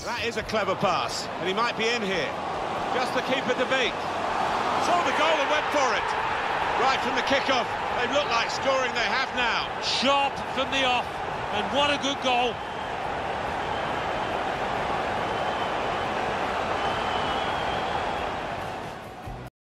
That is a clever pass, and he might be in here. Just the keeper to beat. Saw the goal and went for it. Right from the kick-off, they look like scoring. They have now. Sharp from the off, and what a good goal.